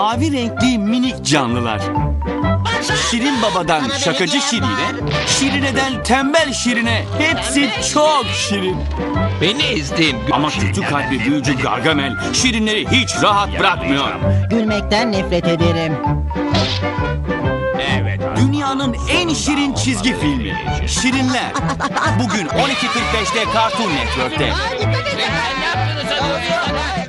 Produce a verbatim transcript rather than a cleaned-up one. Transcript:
mavi renkli minik canlılar. Şirin Baba'dan şakacı Şirin'e, Şirine'den tembel Şirin'e hepsi çok şirin. Beni izleyin. Ama kötü kalpli büyücü Gargamel Şirinleri hiç rahat bırakmıyor. Gülmekten nefret ederim. Evet. Dünyanın en şirin çizgi filmi Şirinler. Bugün on iki kırk beşte Cartoon Network'te. Ne yaptınız?